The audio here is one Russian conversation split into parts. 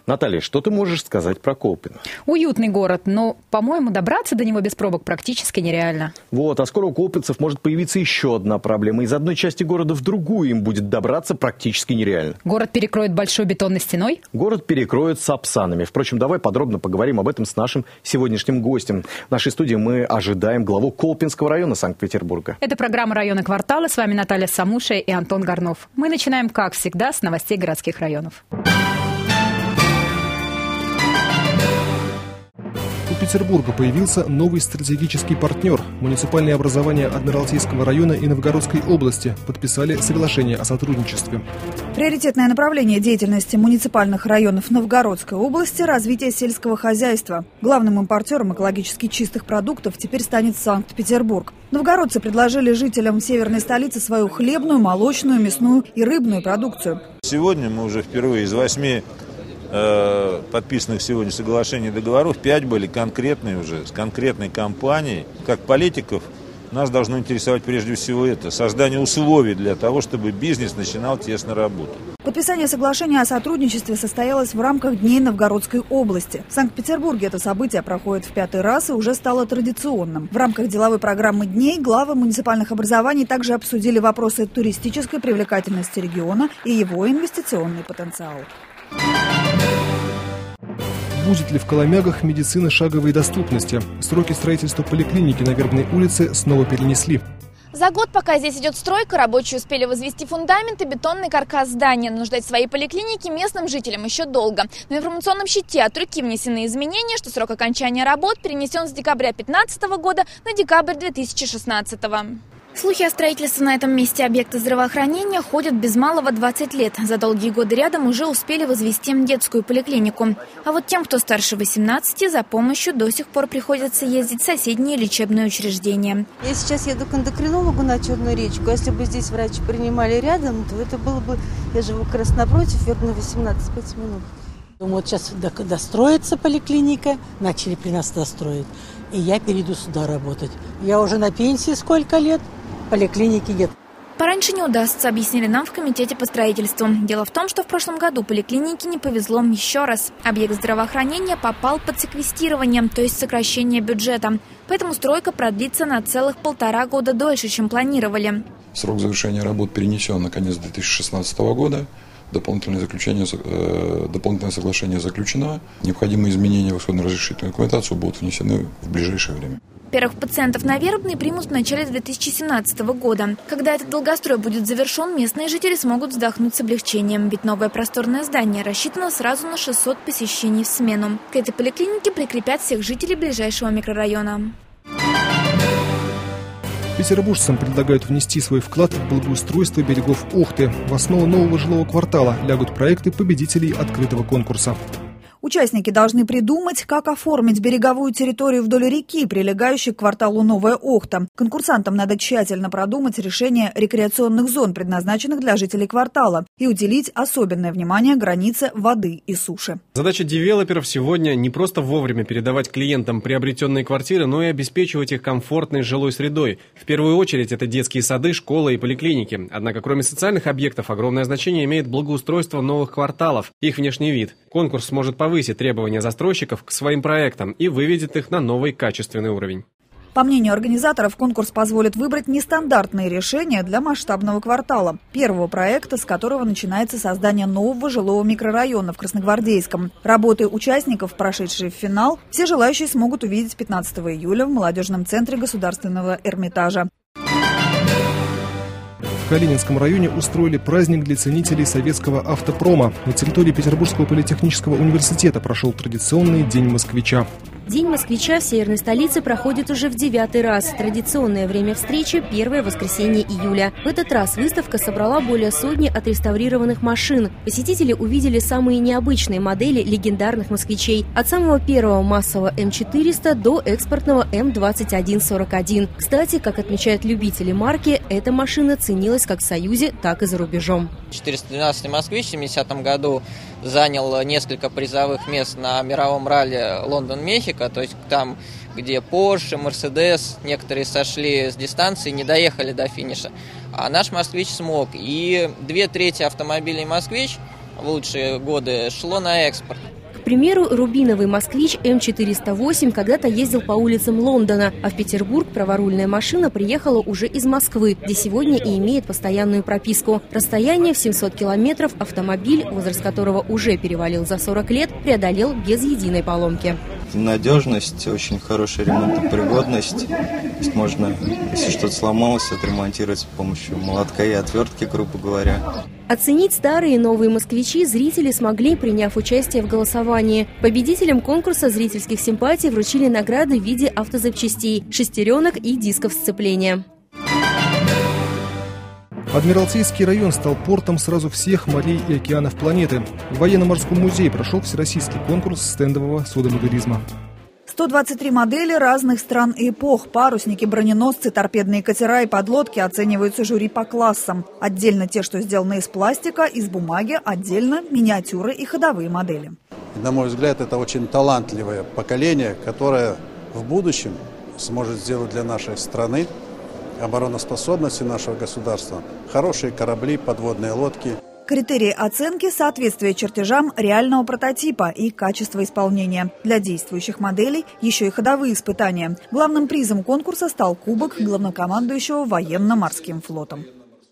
Наталья, что ты можешь сказать про Колпино? Уютный город, но, по-моему, добраться до него без пробок практически нереально. Вот, а скоро у колпинцев может появиться еще одна проблема. Из одной части города в другую им будет добраться практически нереально. Город перекроет большой бетонной стеной? Город перекроют сапсанами. Впрочем, давай подробно поговорим об этом с нашим сегодняшним гостем. В нашей студии мы ожидаем главу Колпинского района Санкт-Петербурга. Это программа «Районы квартала». С вами Наталья Самуша и Антон Горнов. Мы начинаем, как всегда, с новостей городских районов. У Петербурга появился новый стратегический партнер. Муниципальные образования Адмиралтейского района и Новгородской области подписали соглашение о сотрудничестве. Приоритетное направление деятельности муниципальных районов Новгородской области – развитие сельского хозяйства. Главным импортером экологически чистых продуктов теперь станет Санкт-Петербург. Новгородцы предложили жителям северной столицы свою хлебную, молочную, мясную и рыбную продукцию. Сегодня мы уже впервые из 8 подписанных сегодня соглашений и договоров 5 были конкретные уже, с конкретной компанией. Как политиков нас должно интересовать прежде всего это – создание условий для того, чтобы бизнес начинал тесно работать. Подписание соглашения о сотрудничестве состоялось в рамках Дней Новгородской области. В Санкт-Петербурге это событие проходит в 5-й раз и уже стало традиционным. В рамках деловой программы Дней главы муниципальных образований также обсудили вопросы туристической привлекательности региона и его инвестиционный потенциал. Будет ли в Коломягах медицина шаговой доступности? Сроки строительства поликлиники на Вербной улице снова перенесли. За год, пока здесь идет стройка, рабочие успели возвести фундамент и бетонный каркас здания. Но ждать своей поликлиники местным жителям еще долго. На информационном щите от руки внесены изменения, что срок окончания работ перенесен с декабря 2015 года на декабрь 2016. Слухи о строительстве на этом месте объекта здравоохранения ходят без малого 20 лет. За долгие годы рядом уже успели возвести детскую поликлинику. А вот тем, кто старше 18, за помощью до сих пор приходится ездить в соседние лечебные учреждения. Я сейчас еду к эндокринологу на Черную речку. Если бы здесь врачи принимали рядом, то это было бы... Я живу как раз напротив, Вербной 18, 5 минут. Вот сейчас достроится поликлиника, начали при нас достроить, и я перейду сюда работать. Я уже на пенсии сколько лет? Поликлиники нет. Пораньше не удастся, объяснили нам в комитете по строительству. Дело в том, что в прошлом году поликлинике не повезло еще раз. Объект здравоохранения попал под секвестирование, то есть сокращение бюджета. Поэтому стройка продлится на целых 1,5 года дольше, чем планировали. Срок завершения работ перенесен на конец 2016 года. Дополнительное соглашение заключено. Необходимые изменения в исходно-разрешительную документацию будут внесены в ближайшее время. Первых пациентов на Вербной примут в начале 2017 года. Когда этот долгострой будет завершен, местные жители смогут вздохнуть с облегчением, ведь новое просторное здание рассчитано сразу на 600 посещений в смену. К этой поликлинике прикрепят всех жителей ближайшего микрорайона. Петербуржцам предлагают внести свой вклад в благоустройство берегов Охты. В основу нового жилого квартала лягут проекты победителей открытого конкурса. Участники должны придумать, как оформить береговую территорию вдоль реки, прилегающей к кварталу Новая Охта. Конкурсантам надо тщательно продумать решение рекреационных зон, предназначенных для жителей квартала, и уделить особенное внимание границе воды и суши. Задача девелоперов сегодня не просто вовремя передавать клиентам приобретенные квартиры, но и обеспечивать их комфортной жилой средой. В первую очередь это детские сады, школы и поликлиники. Однако кроме социальных объектов огромное значение имеет благоустройство новых кварталов, их внешний вид. Конкурс сможет повысит требования застройщиков к своим проектам и выведет их на новый качественный уровень. По мнению организаторов, конкурс позволит выбрать нестандартные решения для масштабного квартала. Первого проекта, с которого начинается создание нового жилого микрорайона в Красногвардейском. Работы участников, прошедшие в финал, все желающие смогут увидеть 15 июля в молодежном центре Государственного Эрмитажа. В Калининском районе устроили праздник для ценителей советского автопрома. На территории Петербургского политехнического университета прошел традиционный День москвича. День москвича в северной столице проходит уже в 9-й раз. Традиционное время встречи – первое воскресенье июля. В этот раз выставка собрала более сотни отреставрированных машин. Посетители увидели самые необычные модели легендарных москвичей. От самого первого массового М400 до экспортного М2141. Кстати, как отмечают любители марки, эта машина ценилась как в Союзе, так и за рубежом. 412-й «Москвич» в 70-м году занял несколько призовых мест на мировом ралли Лондон-Мехико, то есть там, где Porsche, Mercedes, некоторые сошли с дистанции, не доехали до финиша, а наш «Москвич» смог. И 2/3 автомобилей «Москвич» в лучшие годы шло на экспорт. примеру, рубиновый «Москвич» М408 когда-то ездил по улицам Лондона, а в Петербург праворульная машина приехала уже из Москвы, где сегодня и имеет постоянную прописку. Расстояние в 700 километров автомобиль, возраст которого уже перевалил за 40 лет, преодолел без единой поломки. Надежность, очень хорошая ремонтопригодность. Можно, если что-то сломалось, отремонтировать с помощью молотка и отвертки, грубо говоря. Оценить старые и новые «Москвичи» зрители смогли, приняв участие в голосовании. Победителям конкурса зрительских симпатий вручили награды в виде автозапчастей, шестеренок и дисков сцепления. Адмиралтейский район стал портом сразу всех морей и океанов планеты. В военно-морском музее прошел всероссийский конкурс стендового судомоделизма. 123 модели разных стран и эпох. Парусники, броненосцы, торпедные катера и подлодки оцениваются жюри по классам. Отдельно те, что сделаны из пластика, из бумаги, отдельно миниатюры и ходовые модели. На мой взгляд, это очень талантливое поколение, которое в будущем сможет сделать для нашей страны, обороноспособности нашего государства, хорошие корабли, подводные лодки. Критерии оценки – соответствие чертежам реального прототипа и качество исполнения. Для действующих моделей еще и ходовые испытания. Главным призом конкурса стал кубок главнокомандующего военно-морским флотом.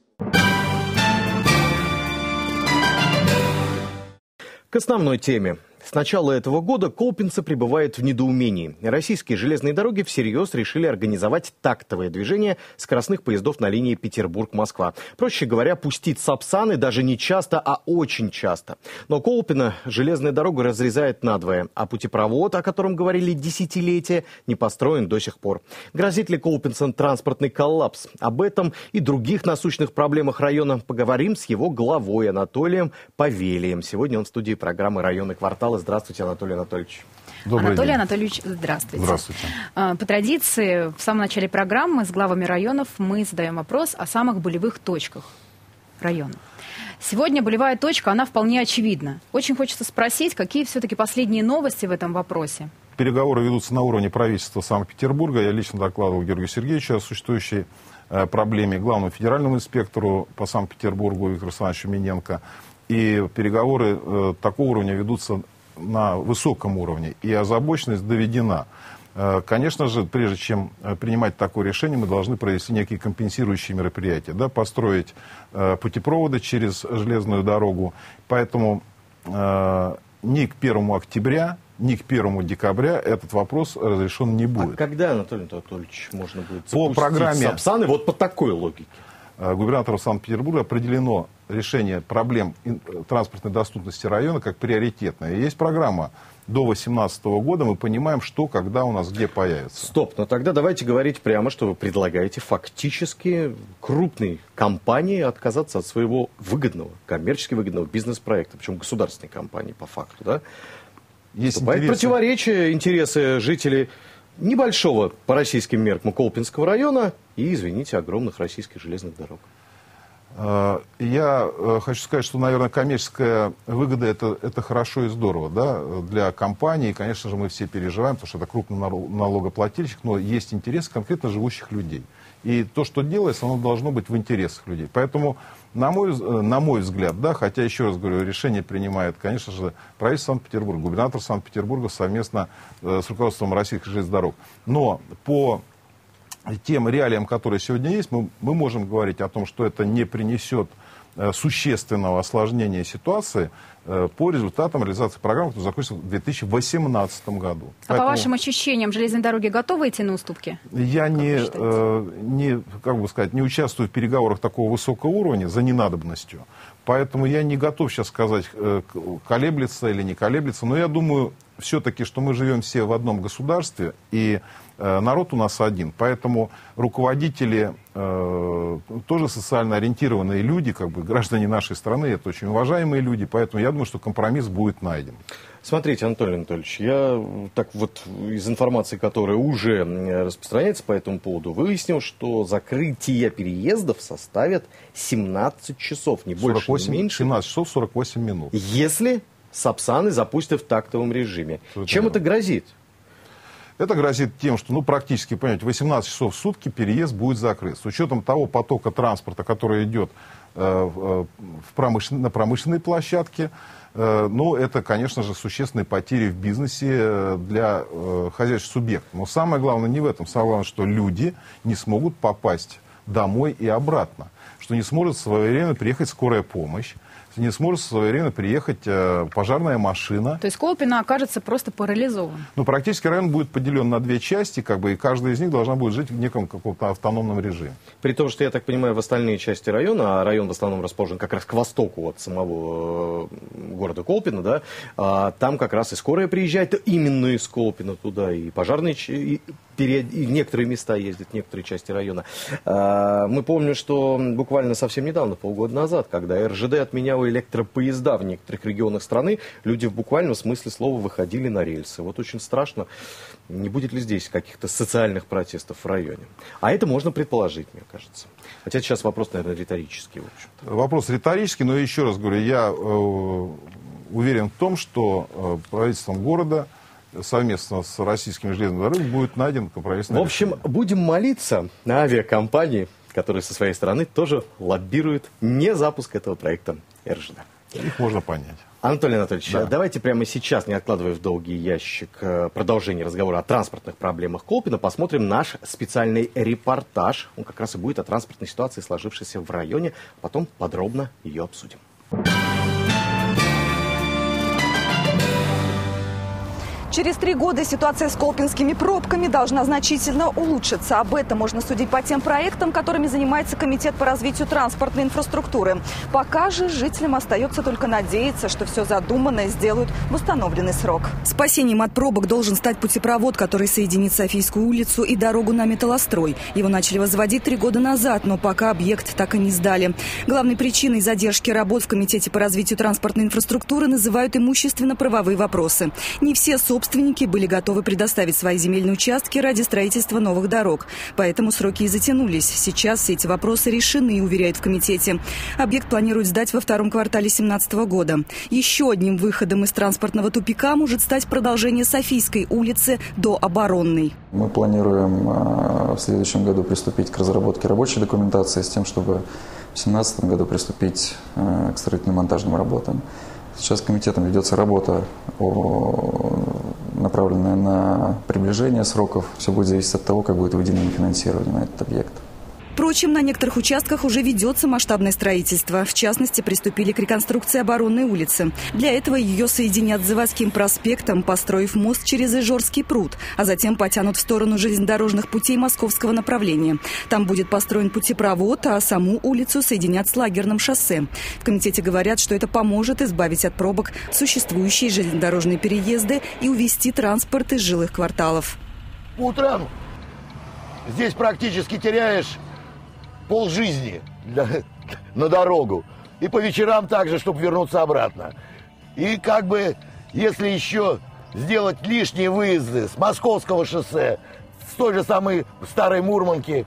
К основной теме. С начала этого года колпинцы пребывают в недоумении. Российские железные дороги всерьез решили организовать тактовое движение скоростных поездов на линии Петербург-Москва. Проще говоря, пустить сапсаны даже не часто, а очень часто. Но Колпино железная дорога разрезает надвое, а путепровод, о котором говорили десятилетия, не построен до сих пор. Грозит ли колпинцам транспортный коллапс? Об этом и других насущных проблемах района поговорим с его главой Анатолием Павелием. Сегодня он в студии программы «Районы квартала». Здравствуйте, Анатолий Анатольевич. Анатолий Анатольевич, здравствуйте. Здравствуйте. По традиции, в самом начале программы с главами районов мы задаем вопрос о самых болевых точках района. Сегодня болевая точка, она вполне очевидна. Очень хочется спросить, какие все-таки последние новости в этом вопросе? Переговоры ведутся на уровне правительства Санкт-Петербурга. Я лично докладывал Георгию Сергеевичу о существующей проблеме, главному федеральному инспектору по Санкт-Петербургу Виктору Александровичу Миненко. И переговоры такого уровня ведутся на высоком уровне, и озабоченность доведена. Конечно же, прежде чем принимать такое решение, мы должны провести некие компенсирующие мероприятия, да, построить путепроводы через железную дорогу. Поэтому ни к 1 октября, ни к 1 декабря этот вопрос разрешен не будет. А когда, Анатолий Анатольевич, можно будет по программе сапсаны вот по такой логике? Губернатору Санкт-Петербурга определено решение проблем транспортной доступности района как приоритетное. И есть программа до 2018 года, мы понимаем, что, когда у нас, где появится. Стоп, но тогда давайте говорить прямо, что вы предлагаете фактически крупной компании отказаться от своего выгодного, коммерчески выгодного бизнес-проекта, причем государственной компании по факту, да? Есть противоречие интересы жителей небольшого по российским меркам Колпинского района и, извините, огромных российских железных дорог. Я хочу сказать, что, наверное, коммерческая выгода это хорошо и здорово, да, для компании. Конечно же, мы все переживаем, потому что это крупный налогоплательщик, но есть интерес конкретно живущих людей. И то, что делается, оно должно быть в интересах людей. Поэтому, на мой взгляд, да, хотя, еще раз говорю, решение принимает, конечно же, правительство Санкт-Петербурга, губернатор Санкт-Петербурга совместно с руководством российских железных дорог. Но по тем реалиям, которые сегодня есть, мы можем говорить о том, что это не принесет существенного осложнения ситуации по результатам реализации программы, которая закончится в 2018 году. А по вашим ощущениям, железные дороги готовы идти на уступки? Я не участвую в переговорах такого высокого уровня за ненадобностью. Поэтому я не готов сейчас сказать, колеблется или не колеблется. Но я думаю, все-таки, что мы живем все в одном государстве, и народ у нас один. Поэтому руководители, тоже социально ориентированные люди, как бы граждане нашей страны, это очень уважаемые люди. Поэтому я думаю, что компромисс будет найден. Смотрите, Анатолий Анатольевич, я так вот из информации, которая уже распространяется по этому поводу, выяснил, что закрытие переездов составит 17 часов, не больше, не меньше. 17 часов 48 минут. Если сапсаны запустят в тактовом режиме. Чем это грозит? Это грозит тем, что, практически, понимаете, 18 часов в сутки переезд будет закрыт. С учетом того потока транспорта, который идет на промышленной площадке. Но это, конечно же, существенные потери в бизнесе для хозяйственных субъектов. Но самое главное не в этом. Самое главное, что люди не смогут попасть домой и обратно. Что не сможет своевременно приехать скорая помощь, не сможет в свое время приехать пожарная машина. То есть Колпино окажется просто парализован? Ну, практически район будет поделен на две части, и каждая из них должна будет жить в неком каком-то автономном режиме. При том, что, я так понимаю, в остальные части района, а район в основном расположен как раз к востоку от самого города Колпино, да, там как раз и скорая приезжает именно из Колпино туда, и пожарные, и некоторые места ездят, некоторые части района. Мы помним, что буквально совсем недавно, полгода назад, когда РЖД отменяла электропоезда в некоторых регионах страны, люди в буквальном смысле слова выходили на рельсы. Вот очень страшно, не будет ли здесь каких-то социальных протестов в районе. А это можно предположить, мне кажется. Хотя сейчас вопрос, наверное, риторический. В общем-то. Вопрос риторический, но еще раз говорю, я уверен в том, что правительством города совместно с российскими железными дорогами будет найден компромиссный. В общем, будем молиться на авиакомпании, которые со своей стороны тоже лоббируют не запуск этого проекта РЖД. Их можно понять. Анатолий Анатольевич, да. Давайте прямо сейчас, не откладывая в долгий ящик продолжение разговора о транспортных проблемах Колпино, посмотрим наш специальный репортаж. Он как раз и будет о транспортной ситуации, сложившейся в районе. Потом подробно ее обсудим. Через 3 года ситуация с колпинскими пробками должна значительно улучшиться. Об этом можно судить по тем проектам, которыми занимается Комитет по развитию транспортной инфраструктуры. Пока же жителям остается только надеяться, что все задуманное сделают в установленный срок. Спасением от пробок должен стать путепровод, который соединит Софийскую улицу и дорогу на Металлострой. Его начали возводить 3 года назад, но пока объект так и не сдали. Главной причиной задержки работ в Комитете по развитию транспортной инфраструктуры называют имущественно-правовые вопросы. Не все собственники были готовы предоставить свои земельные участки ради строительства новых дорог. Поэтому сроки и затянулись. Сейчас все эти вопросы решены, уверяют в комитете. Объект планируют сдать во 2-м квартале 2017 года. Еще одним выходом из транспортного тупика может стать продолжение Софийской улицы до Оборонной. Мы планируем в следующем году приступить к разработке рабочей документации с тем, чтобы в 2017 году приступить к строительно-монтажным работам. Сейчас комитетом ведется работа, направленная на приближение сроков. Все будет зависеть от того, как будет выделено финансирование на этот объект. Впрочем, на некоторых участках уже ведется масштабное строительство. В частности, приступили к реконструкции Оборонной улицы. Для этого ее соединят с Заводским проспектом, построив мост через Ижорский пруд, а затем потянут в сторону железнодорожных путей московского направления. Там будет построен путепровод, а саму улицу соединят с Лагерным шоссе. В комитете говорят, что это поможет избавить от пробок существующие железнодорожные переезды и увести транспорт из жилых кварталов. По утрам здесь практически теряешь полжизни на дорогу. И по вечерам также, чтобы вернуться обратно. И как бы, если еще сделать лишние выезды с Московского шоссе, с той же самой Старой Мурманки,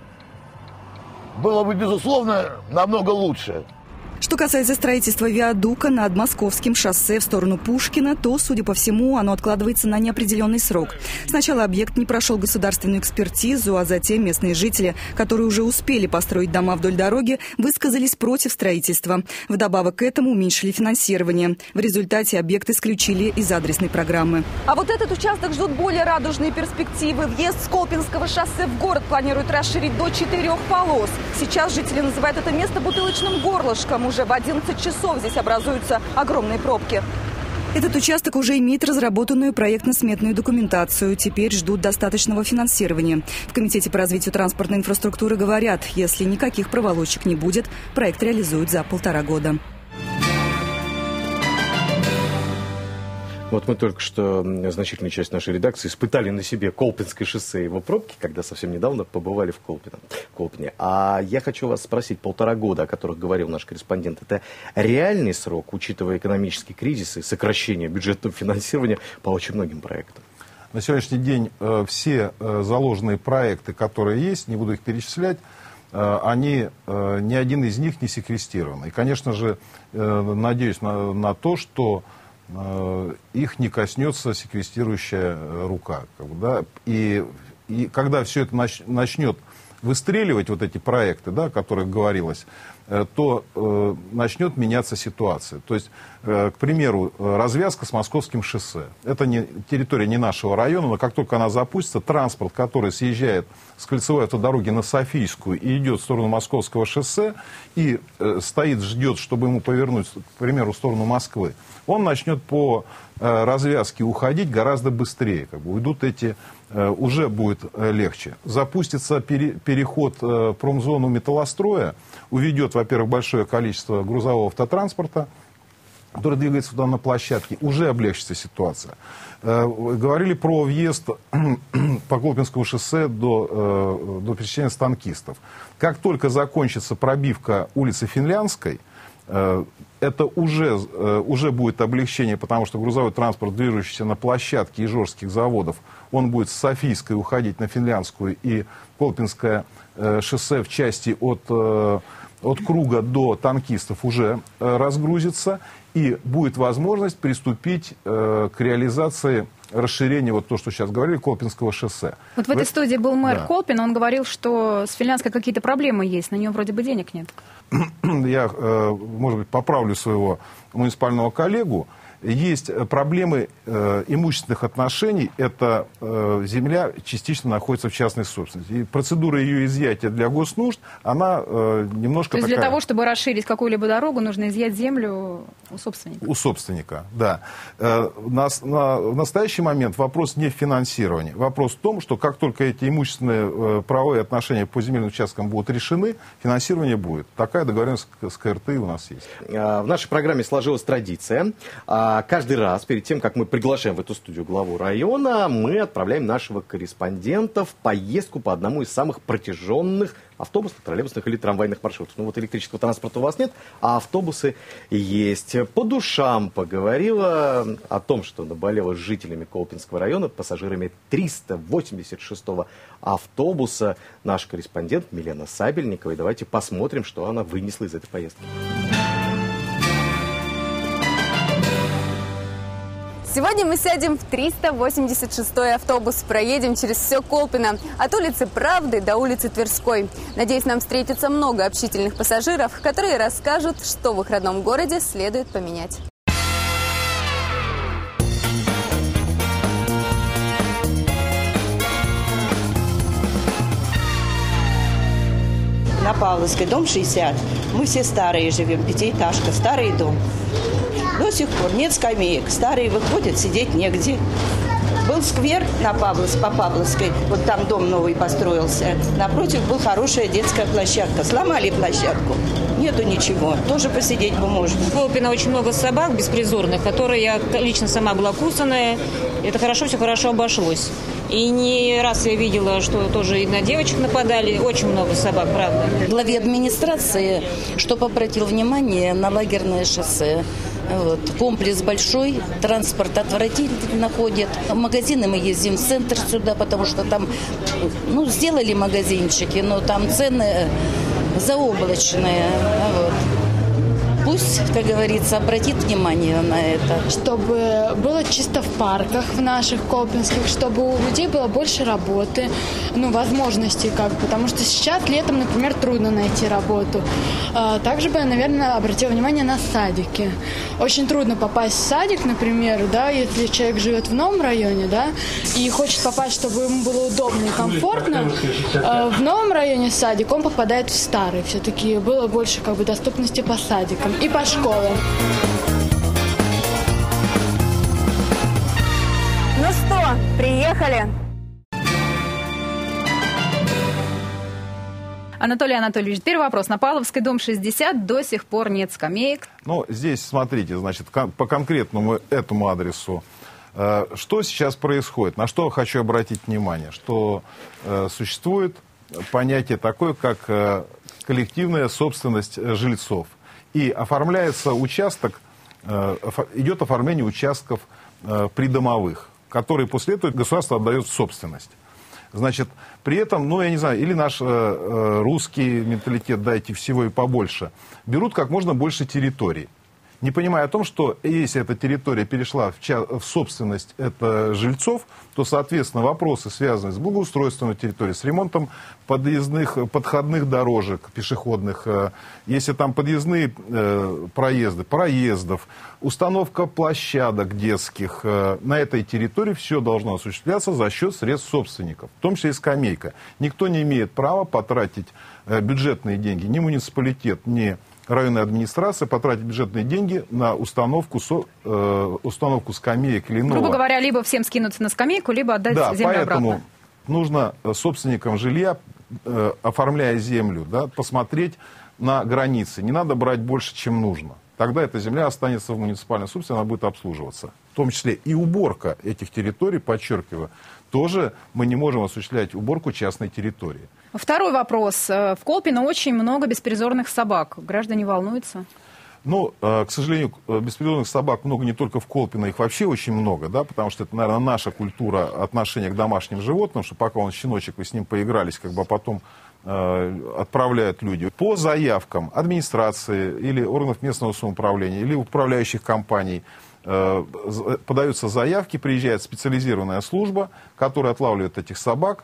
было бы, безусловно, намного лучше. Что касается строительства виадука над Московским шоссе в сторону Пушкина, то, судя по всему, оно откладывается на неопределенный срок. Сначала объект не прошел государственную экспертизу, а затем местные жители, которые уже успели построить дома вдоль дороги, высказались против строительства. Вдобавок к этому уменьшили финансирование. В результате объект исключили из адресной программы. А вот этот участок ждут более радужные перспективы. Въезд с Колпинского шоссе в город планируют расширить до 4 полос. Сейчас жители называют это место бутылочным горлышком. Уже в 11 часов здесь образуются огромные пробки. Этот участок уже имеет разработанную проектно-сметную документацию. Теперь ждут достаточного финансирования. В Комитете по развитию транспортной инфраструктуры говорят, если никаких проволочек не будет, проект реализуют за 1,5 года. Вот мы только что, значительная часть нашей редакции, испытали на себе Колпинское шоссе и его пробки, когда совсем недавно побывали в Колпине. А я хочу вас спросить, 1,5 года, о которых говорил наш корреспондент, это реальный срок, учитывая экономический кризис и сокращение бюджетного финансирования по очень многим проектам? На сегодняшний день все заложенные проекты, которые есть, не буду их перечислять, ни один из них не секвестирован. И, конечно же, надеюсь на то, что их не коснется секвестирующая рука. И когда все это начнет выстреливать, вот эти проекты, да, о которых говорилось, то начнет меняться ситуация. То есть, к примеру, развязка с Московским шоссе. Это территория не нашего района, но как только она запустится, транспорт, который съезжает с кольцевой автодороги на Софийскую и идет в сторону Московского шоссе, и стоит, ждет, чтобы ему повернуть, к примеру, в сторону Москвы, он начнет по развязке уходить гораздо быстрее. Уйдут эти, уже будет легче. Запустится переход в промзону металлостроя, уведет, во-первых, большое количество грузового автотранспорта, который двигается туда на площадке, уже облегчится ситуация. Говорили про въезд по Колпинскому шоссе до пересечения с танкистов. Как только закончится пробивка улицы Финляндской, это уже будет облегчение, потому что грузовой транспорт, движущийся на площадке ижорских заводов, он будет с Софийской уходить на Финляндскую, и Колпинское шоссе в части от круга до танкистов уже разгрузится, и будет возможность приступить к реализации расширения, вот то, что сейчас говорили, Колпинского шоссе. Вот в этой студии был мэр Колпин, он говорил, что с Финляндской какие-то проблемы есть, на нее вроде бы денег нет. Я, может быть, поправлю своего муниципального коллегу. Есть проблемы имущественных отношений. Это земля частично находится в частной собственности. И процедура ее изъятия для госнужд, она немножко такая... То есть для того, чтобы расширить какую-либо дорогу, нужно изъять землю у собственника? У собственника, да. В настоящий момент вопрос не в финансировании. Вопрос в том, что как только эти имущественные правовые отношения по земельным участкам будут решены, финансирование будет. Такая договоренность с КРТИ у нас есть. В нашей программе сложилась традиция. Каждый раз, перед тем, как мы приглашаем в эту студию главу района, мы отправляем нашего корреспондента в поездку по одному из самых протяженных автобусных, троллейбусных или трамвайных маршрутов. Ну вот электрического транспорта у вас нет, а автобусы есть. По душам поговорила о том, что наболело с жителями Колпинского района, пассажирами 386-го автобуса. Наш корреспондент Милена Сабельникова. И давайте посмотрим, что она вынесла из этой поездки. Сегодня мы сядем в 386-й автобус, проедем через все Колпино, от улицы Правды до улицы Тверской. Надеюсь, нам встретится много общительных пассажиров, которые расскажут, что в их родном городе следует поменять. На Павловской, дом 60. Мы все старые живем, пятиэтажка, старый дом. До сих пор нет скамеек. Старые выходят, сидеть негде. Был сквер по Павловской, вот там дом новый построился. Напротив была хорошая детская площадка. Сломали площадку. Нету ничего. Тоже посидеть бы можно. В Колпино очень много собак беспризорных, которые я лично сама была кусаная. Это хорошо, все хорошо обошлось. И не раз я видела, что тоже и на девочек нападали. Очень много собак, правда. Главе администрации, чтобы обратил внимание на лагерное шоссе. Вот. Комплекс большой, транспорт отвратительно ходит. В магазины мы ездим в центр сюда, потому что там, сделали магазинчики, но там цены заоблачные. Вот. Пусть, как говорится, обратит внимание на это. Чтобы было чисто в парках в наших колпинских, чтобы у людей было больше работы, возможностей потому что сейчас летом, например, трудно найти работу. Также бы, наверное, обратила внимание на садики. Очень трудно попасть в садик, например, если человек живет в новом районе, и хочет попасть, чтобы ему было удобно и комфортно, в новом районе садик, он попадает в старый. Все-таки было больше доступности по садикам и по школам. Ну что, приехали? Анатолий Анатольевич, первый вопрос. На Павловской, дом 60, до сих пор нет скамеек. Здесь, смотрите, по конкретному этому адресу, что сейчас происходит, на что хочу обратить внимание, что существует понятие такое, как коллективная собственность жильцов. И оформляется участок, идет оформление участков придомовых, которые после этого государство отдает в собственность. При этом, я не знаю, или наш русский менталитет, дайте всего и побольше, берут как можно больше территорий. не понимая о том, что если эта территория перешла в собственность жильцов, то, соответственно, вопросы, связанные с благоустройством территории, с ремонтом подходных дорожек пешеходных, если там подъездные проездов, установка площадок детских, на этой территории все должно осуществляться за счет средств собственников, в том числе и скамейка. Никто не имеет права потратить бюджетные деньги, ни муниципалитет, ни районная администрация потратить бюджетные деньги на установку скамеек или иного. Грубо говоря, либо всем скинуться на скамейку, либо отдать землю обратно. Поэтому нужно собственникам жилья, оформляя землю, посмотреть на границы. Не надо брать больше, чем нужно. Тогда эта земля останется в муниципальной собственности, она будет обслуживаться. В том числе и уборка этих территорий, подчеркиваю, тоже мы не можем осуществлять уборку частной территории. Второй вопрос. В Колпино очень много беспризорных собак. Граждане волнуются? Ну, к сожалению, беспризорных собак много не только в Колпино, их вообще очень много, потому что это, наверное, наша культура отношения к домашним животным, что пока он щеночек, вы с ним поигрались, а потом отправляют люди. По заявкам администрации или органов местного самоуправления, или управляющих компаний подаются заявки, приезжает специализированная служба, которая отлавливает этих собак,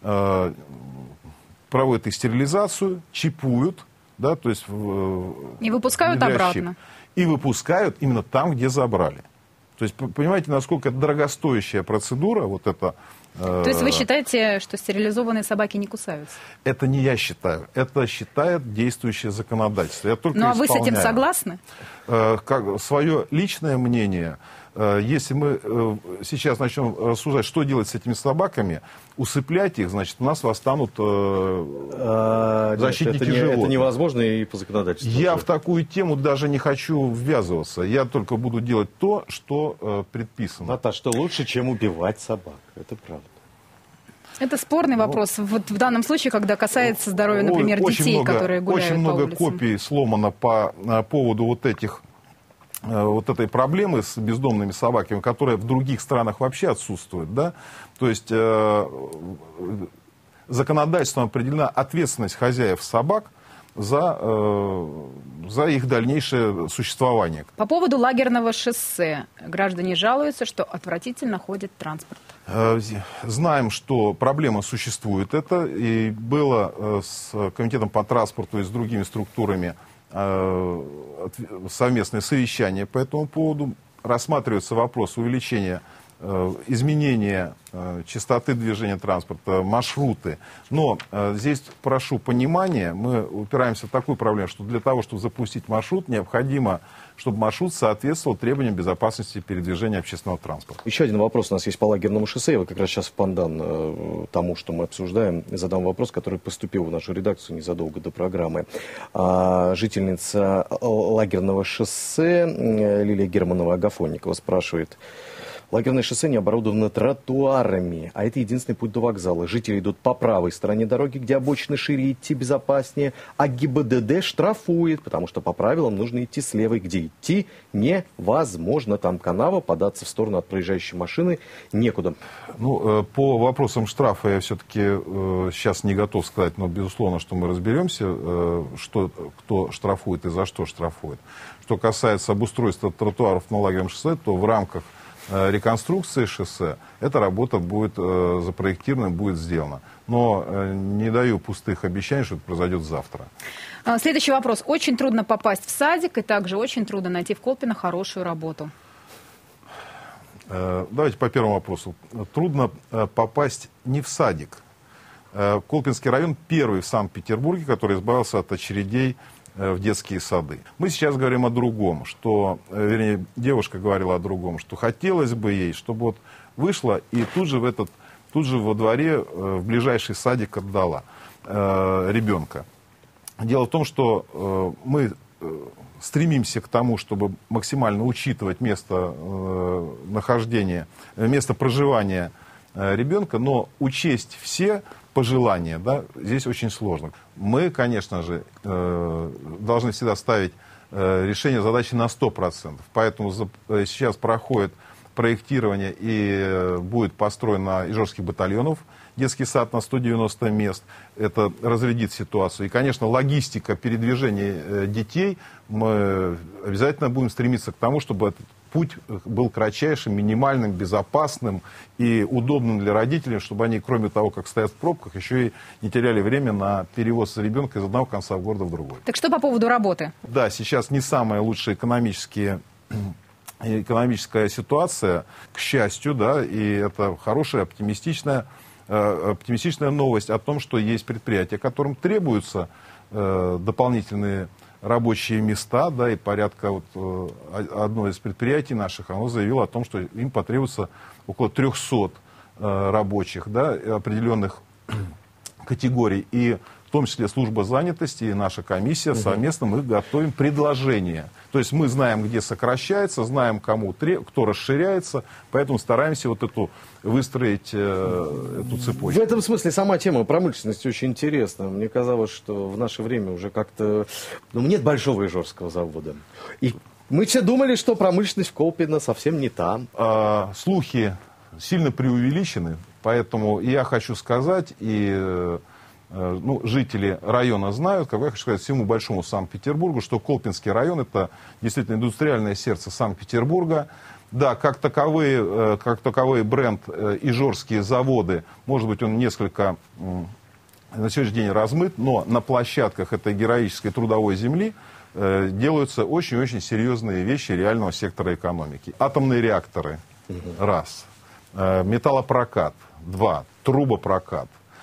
проводят их стерилизацию, чипуют, то есть и выпускают обратно. И выпускают именно там, где забрали. То есть, понимаете, насколько это дорогостоящая процедура, То есть вы считаете, что стерилизованные собаки не кусаются? Это не я считаю, это считает действующее законодательство. Я только а вы с этим согласны? Свое личное мнение, если мы сейчас начнем рассуждать, что делать с этими собаками, усыплять их, значит, у нас восстанут защитники животных. Это невозможно и по законодательству. Я в такую тему даже не хочу ввязываться. Я только буду делать то, что предписано. Наташа, что лучше, чем убивать собак. Это правда. Это спорный вопрос. Вот в данном случае, когда касается здоровья, например, детей, которые гуляют по улицам. Очень много копий сломано по поводу этой проблемы с бездомными собаками, которая в других странах вообще отсутствует. То есть законодательством определена ответственность хозяев собак за их дальнейшее существование. По поводу лагерного шоссе. Граждане жалуются, что отвратительно ходит транспорт. Знаем, что проблема существует. Это и было с комитетом по транспорту и с другими структурами совместное совещание по этому поводу. Рассматривается вопрос увеличения, изменения частоты движения транспорта, маршруты. Но здесь прошу понимания, мы упираемся в такую проблему, что для того, чтобы запустить маршрут, необходимо, чтобы маршрут соответствовал требованиям безопасности передвижения общественного транспорта. Еще один вопрос у нас есть по лагерному шоссе. Я как раз сейчас в пандан тому, что мы обсуждаем, задам вопрос, который поступил в нашу редакцию незадолго до программы. Жительница лагерного шоссе Лилия Германова-Агафонникова спрашивает. Лагерное шоссе не оборудовано тротуарами, а это единственный путь до вокзала. Жители идут по правой стороне дороги, где обочины шире, идти безопаснее, а ГИБДД штрафует, потому что по правилам нужно идти с левой, где идти невозможно. Там канава, податься в сторону от проезжающей машины некуда. По вопросам штрафа я все-таки сейчас не готов сказать, но безусловно, что мы разберемся, кто штрафует и за что штрафует. Что касается обустройства тротуаров на лагерном шоссе, то в рамках реконструкции шоссе эта работа будет запроектирована, будет сделана. Но не даю пустых обещаний, что это произойдет завтра. Следующий вопрос. Очень трудно попасть в садик, и также очень трудно найти в Колпино хорошую работу. Давайте по первому вопросу. Трудно попасть не в садик. Колпинский район первый в Санкт-Петербурге, который избавился от очередей в детские сады. Мы сейчас говорим о другом, вернее, девушка говорила о другом, что хотелось бы ей, чтобы вышла и тут же во дворе в ближайший садик отдала ребенка. Дело в том, что мы стремимся к тому, чтобы максимально учитывать место нахождения, место проживания ребенка, но учесть все пожелания, здесь очень сложно. Мы, конечно же, должны всегда ставить решение задачи на 100%. Поэтому сейчас проходит проектирования и будет построен на Ижорских батальонов детский сад на 190 мест. Это разрядит ситуацию. И, конечно, логистика передвижения детей, мы обязательно будем стремиться к тому, чтобы этот путь был кратчайшим, минимальным, безопасным и удобным для родителей, чтобы они, кроме того, как стоят в пробках, еще и не теряли время на перевоз ребенка из одного конца города в другой. Так что по поводу работы? Да, сейчас не самая лучшая экономическая ситуация, к счастью, да, и это хорошая, оптимистичная новость о том, что есть предприятия, которым требуются дополнительные рабочие места, да, и порядка одно из предприятий наших, оно заявило о том, что им потребуется около 300 рабочих, да, определенных категорий, и в том числе служба занятости и наша комиссия совместно мы готовим предложения. То есть мы знаем, где сокращается, знаем, кто расширяется, поэтому стараемся выстроить эту цепочку. В этом смысле сама тема промышленности очень интересна. Мне казалось, что в наше время уже как-то нет большого ижорского завода. И мы все думали, что промышленность в Колпино совсем не та. Слухи сильно преувеличены, поэтому я хочу сказать, жители района знают, как я хочу сказать всему большому Санкт-Петербургу, что Колпинский район — это действительно индустриальное сердце Санкт-Петербурга. Да, как таковой бренд ижорские заводы, может быть, он несколько на сегодняшний день размыт, но на площадках этой героической трудовой земли делаются очень-очень серьезные вещи реального сектора экономики. Атомные реакторы — раз, металлопрокат — два, трубопрокат,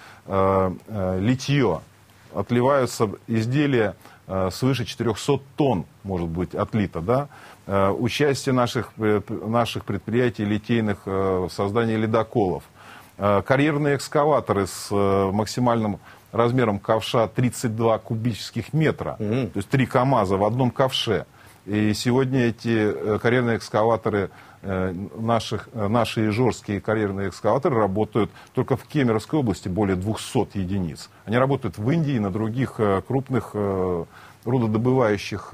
литье, отливаются изделия свыше 400 тонн, может быть, отлито, да? Участие наших предприятий литейных в создании ледоколов, карьерные экскаваторы с максимальным размером ковша 32 кубических метра, то есть 3 КАМАЗа в одном ковше. И сегодня эти карьерные экскаваторы, наши ижорские карьерные экскаваторы работают только в Кемеровской области, более 200 единиц. Они работают в Индии и на других крупных рудодобывающих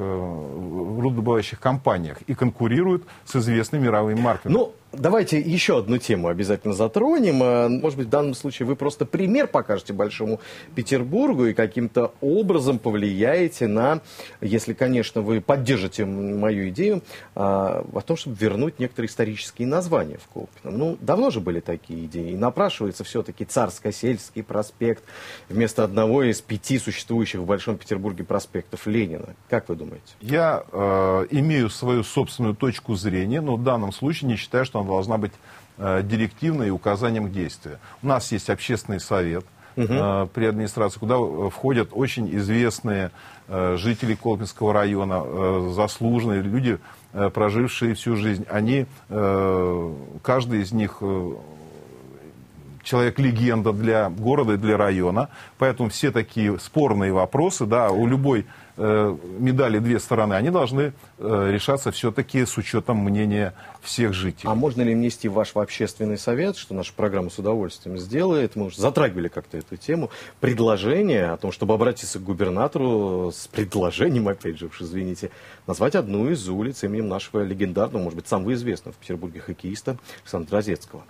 компаниях и конкурируют с известными мировыми марками. Давайте еще одну тему обязательно затронем. Может быть, в данном случае вы просто пример покажете Большому Петербургу и каким-то образом повлияете на, если, конечно, вы поддержите мою идею, о том, чтобы вернуть некоторые исторические названия в Колпино. Давно же были такие идеи. И напрашивается все-таки Царско-сельский проспект вместо одного из 5 существующих в Большом Петербурге проспектов Ленина. Как вы думаете? Я имею свою собственную точку зрения, но в данном случае не считаю, что она должна быть директивной и указанием к действию. У нас есть общественный совет при администрации, куда входят очень известные жители Колпинского района, заслуженные люди, прожившие всю жизнь. Каждый из них человек-легенда для города и для района. Поэтому все такие спорные вопросы, да, у любой медали 2 стороны, они должны решаться все-таки с учетом мнения всех жителей. А можно ли внести в ваш общественный совет, что наша программа с удовольствием сделает, мы уже затрагивали как-то эту тему, предложение о том, чтобы обратиться к губернатору с предложением, опять же, уж извините, назвать одну из улиц именем нашего легендарного, может быть, самого известного в Петербурге хоккеиста Александра Розецкого?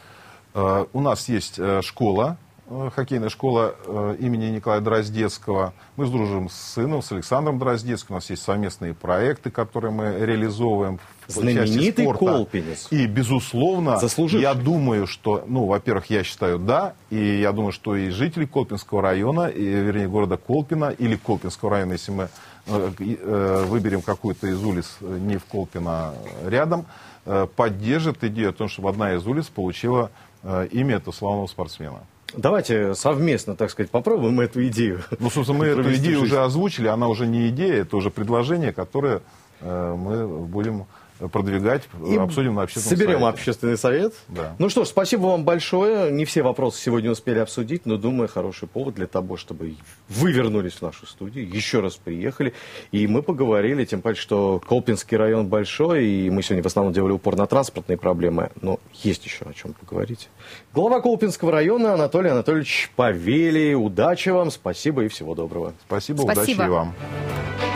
У нас есть школа, хоккейная школа имени Николая Дроздецкого. Мы дружим с сыном, с Александром Дроздецким. У нас есть совместные проекты, которые мы реализовываем в части спорта. Колпинец. И, безусловно, я думаю, что, во-первых, я считаю, да, и я думаю, что и жители Колпинского района, вернее, города Колпино, или Колпинского района, если мы выберем какую-то из улиц не в Колпино, а рядом, поддержат идею о том, чтобы одна из улиц получила имя этого славного спортсмена. Давайте совместно, так сказать, попробуем эту идею. Собственно, мы эту идею уже озвучили, она уже не идея, это уже предложение, которое мы будем продвигать, обсудим на общественном совете. Соберем общественный совет. Да. Что ж, спасибо вам большое. Не все вопросы сегодня успели обсудить, но, думаю, хороший повод для того, чтобы вы вернулись в нашу студию, еще раз приехали, и мы поговорили, тем паче, что Колпинский район большой, и мы сегодня в основном делали упор на транспортные проблемы, но есть еще о чем поговорить. Глава Колпинского района Анатолий Анатольевич Павелий. Удачи вам, спасибо и всего доброго. Спасибо. Удачи и вам.